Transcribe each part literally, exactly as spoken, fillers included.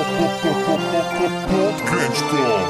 Podkręć to!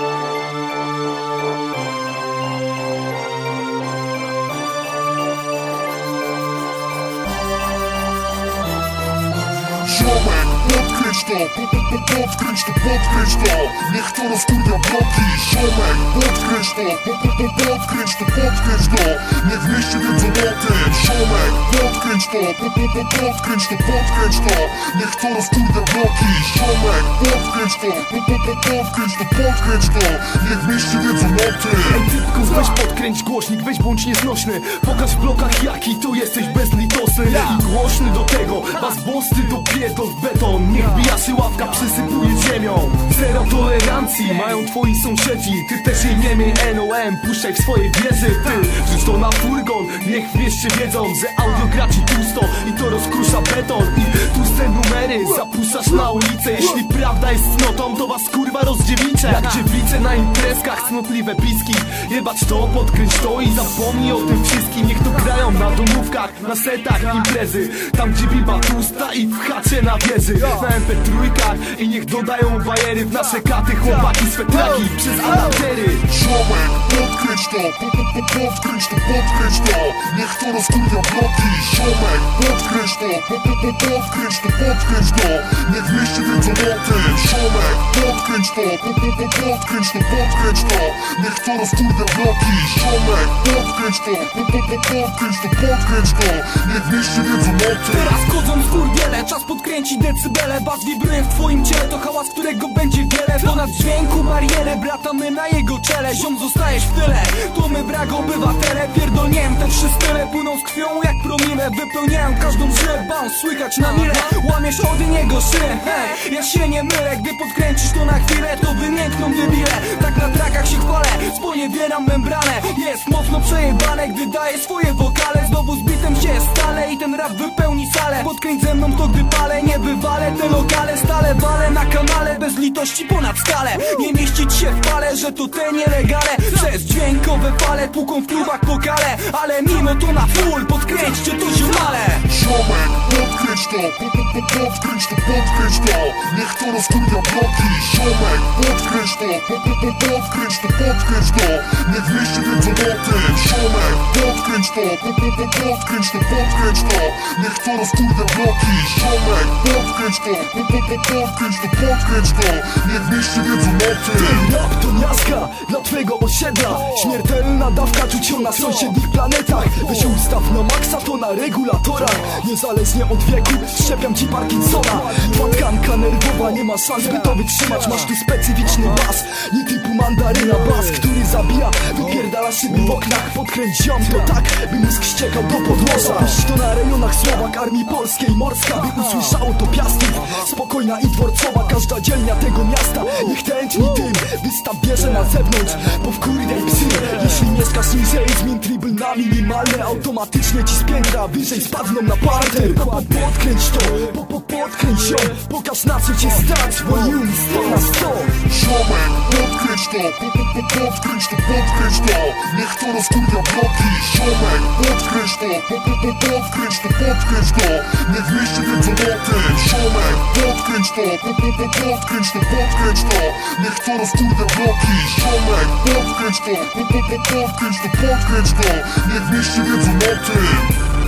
Ziomek, podkręć to, podkręć to, podkręć to. Niech to rozkurwia bloki. Ziomek, podkręć to, podkręć to, podkręć to. Niech w mieście wiedzą o tym. Ziomek, podkręć to, podkręć to, podkręć to. Niech to rozkurwia bloki. Ziomek, podkręć to, podkręć to, podkręć to. Niech w mieście wiedzą o tym. Ej typku, weź podkręć głośnik, weź bądź nieznośny. Pokaż w blokach jaki tu jesteś bezlitosny i głośny do tego. Was bosty do pierdol w beton. Niech bijaszy ławka przysypuje ziemią. Zero tolerancji mają twoi sąsiedzi. Ty też jej nie miej N O M. Puszczaj w swojej wieży. Ty wrzuć to na furgon. Niech w mieście wiedzą, że audio gra ci tłusto i to rozkrusza beton. I tłuste numery zapuszczasz na ulicę. Jeśli prawda jest cnotą, to was kurwa rozdziewicze. Jak dziewice na imprezkach, cnotliwe piski. Jebać to, podkręć to i zapomnij o tym wszystkim. Niech to grają na domówkach, na setach imprezy. Tam gdzie biba tłusta i w chacie na wieży. Na em pe trzy i niech dodają bajery w nasze katy. Chłopaki swe traki przez amatery. Ziomek, podkręć to, podkręć to, podkręć to. Niech to rozkurwia bloki. Ziomek, podkręć to, podkręć to, podkręć to. Niech w mieście wiedzą o tym. Ziomek, podkręć to, podkręć to, podkręć to. Niech to rozkurwia bloki. Ziomek, podkręć to, podkręć to, podkręć to. Niech w mieście wiedzą o tym. Teraz wchodzą skurwiele, czas podkręcić decybele. Bas wibruje w twoim ciele, to hałas, którego będzie wiele. Ponad dźwięku barierę, brata my na jego czele. Ziom zostajesz w tyle, to my brak obywatele. Pierdolniem, te trzy style płyną z krwią jak promile. Wypełniają każdą żyłę, bounce słychać na mile. Łamiesz od niego szyję, hej, ja się nie mylę. Gdy podkręcisz to na chwilę, to wymiękną debile. Tak na trakach się chwalę, sponiewieram membranę. Jest mocno przejebane, gdy daje swoje wokale. Znowu z bitem się stale i ten rap wypełni salę. Podkręć ze mną to gdy palę, nie bywale te lokale. Stale walę na kanale, bez litości ponad skalę. Nie mieścić się w pale, że to te nielegale. Przez dźwiękowe fale puką w klubach pokale. Ale mimo to na full, podkręćcie to ziomale. Ziomek, podkręć to, podkręć to, podkręć to. Niech to rozkurwia bloki. Ziomek, podkręć to, podkręć to, podkręć to. Niech w mieście wiedzą o tym. Ziomek, podkręć to, podkręć to, podkręć to. Niech to rozkurwia bloki. Ziomek, podkręć to, podkręć to, podkręć to. Niech w mieście wiedzą o tym. Rap to miazga dla twojego osiedla. Śmiertelna dawka czuć ją na sąsiednich planetach. Weź ustaw na maksa to na regulatorach. Niezależnie od wieku szczepiam ci Parkinsona. Twa tkanka nerwowa nie ma szans by to wytrzymać. Masz tu specyficzny bas, nie typu mandaryna. Bas, który zabija, wypierdala szyby w oknach. Podkręć ziom to tak, by mózg ściekał do podłoża. Puść to na rejonach Słowak, Armii Polskiej Morska, by usłyszało to Piastów. Spokojna i dworcowa każda dzielnia tego miasta. Niech tętni dym, wystaw bierze na zewnątrz. Bo wkurwiaj psy, jeśli mieszkasz niżej, zmień tryby na minimalne. Automatycznie ci z piętra wyżej spadną na parter. Po, po, podkręć to, po, po, podkręć ją. Pokaż na co cię stać, volume sto na sto. Ziomek, podkręć to, podkręć to, podkręć to. Niech to rozkurwia bloki. Ziomek, podkręć to, podkręć to, podkręć to. Niech w mieście wiedzą o tym. Ziomek, podkręć to, podkręć to, podkręć to. Niech to rozkurwia bloki. Ziomek, podkręć to, podkręć to, podkręć to. Niech w mieście wiedzą o tym.